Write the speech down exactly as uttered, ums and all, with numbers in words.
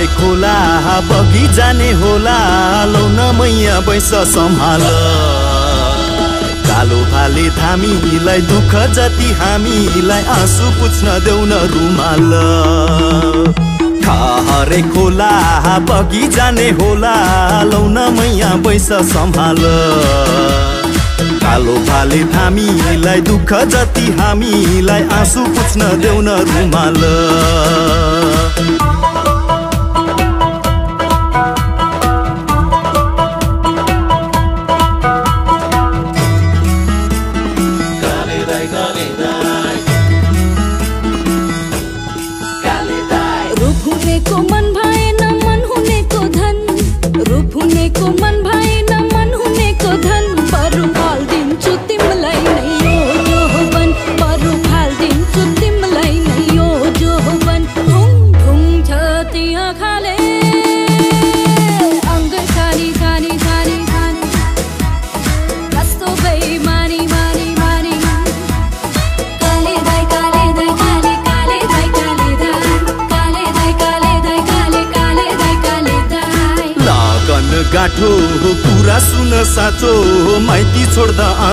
खोला बगी जाने होला लौन मैया बैस सम्हाल कालो भाले थामीलाई दुःख जति हामीलाई आँसु पुछ्न देऊ न रुमाल हरे खोला बगी जाने होला लौन मैया बैस सम्हाल कालो भाले थामीलाई दुःख जति हामीलाई आँसु पुछ्न देऊ न रुमाल रूप हुने को मन भएन मन हुने को धन रूप हुने को मन भएन मन हुने को धन बरु फाल दिन्छु तिमीलाई नै यो जोवन बरु फाल दिन्छु तिमीलाई नै यो जोवन ढुङ ढुङ छ ती आँखाले अङ्ग खाली खाली खाली खाली कस्तो बेइमानी मानी मानी काले दाइ काले दाइ काले काले दाइ काले दाइ लगन गाठो कुरा सुन साँचो माइती छोड्दा